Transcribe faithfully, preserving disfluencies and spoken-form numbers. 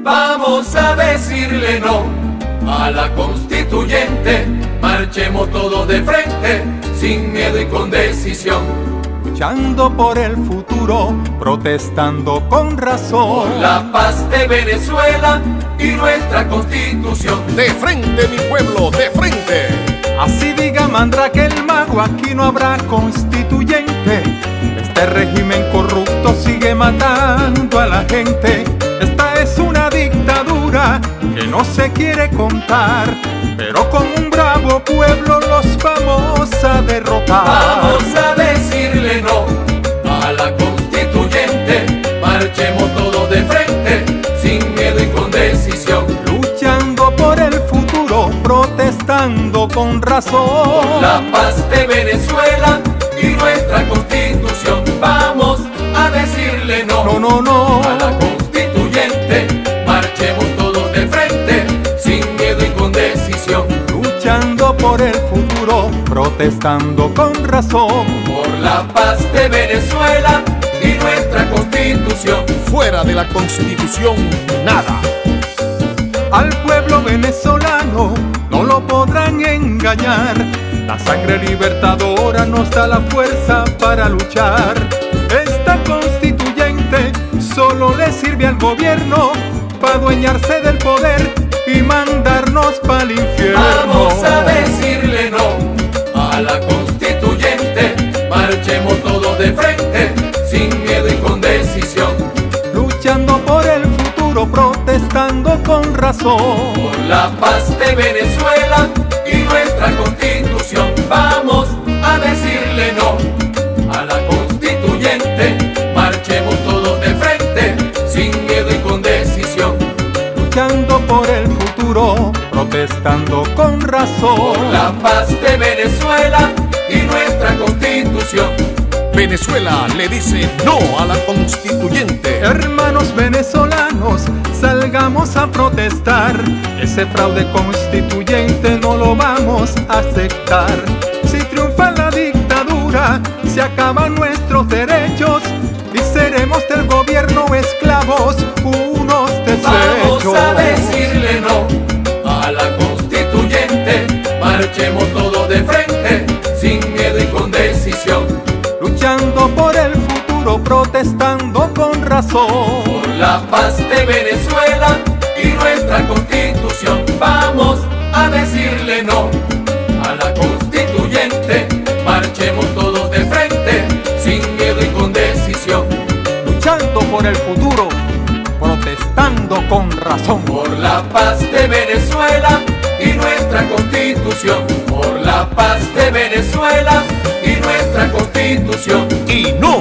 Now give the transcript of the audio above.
Vamos a decirle no a la constituyente, marchemos todos de frente, sin miedo y con decisión. Luchando por el futuro, protestando con razón. Por la paz de Venezuela y nuestra constitución. De frente, mi pueblo, de frente. Así diga Mandrake el mago, aquí no habrá constituyente. Este régimen corrupto sigue matando a la gente. Esta es una dictadura que no se quiere contar, pero con un bravo pueblo los vamos a derrotar. Vamos a decirle no a la constituyente, marchemos todos de frente, sin miedo y con decisión. Luchando por el futuro, protestando con razón. Por la paz de Venezuela y nuestra constitución. Vamos a decirle no, no, no, no a la constituyente, marchemos todos de frente, sin miedo y con decisión. Luchando por el futuro, protestando con razón. Por la paz de Venezuela y nuestra constitución. Fuera de la constitución, nada. Al pueblo venezolano no lo podrán engañar. La sangre libertadora nos da la fuerza para luchar. Esta constituyente solo le sirve al gobierno para adueñarse del poder y mandarnos pa'l infierno. Vamos a decirle no a la constituyente, marchemos todos de frente, sin miedo y con decisión. Luchando por el futuro, protestando con razón. Por la paz de Venezuela y nuestra constitución. Vamos a decirle no a la constituyente, marchemos todos de frente, sin miedo y con decisión. Luchando por el futuro, protestando con razón. Por la paz de Venezuela y nuestra constitución. Venezuela le dice no a la constituyente. Hermanos venezolanos, salgamos a protestar. Ese fraude constituyente no lo vamos a aceptar. Si triunfa la dictadura, se acaban nuestros derechos y seremos del gobierno esclavos, unos desechos. Vamos a decirle no a la constituyente, marchemos todos de frente, sin miedo y con decisión. Luchando por el futuro, protestando con razón. Por la paz de Venezuela y nuestra constitución. Vamos a decirle no a la constituyente, marchemos todos de frente, sin miedo y con decisión. Luchando por el futuro, protestando con razón. Por la paz de Venezuela y nuestra constitución. Por la paz de Venezuela y nuestra constitución. Y no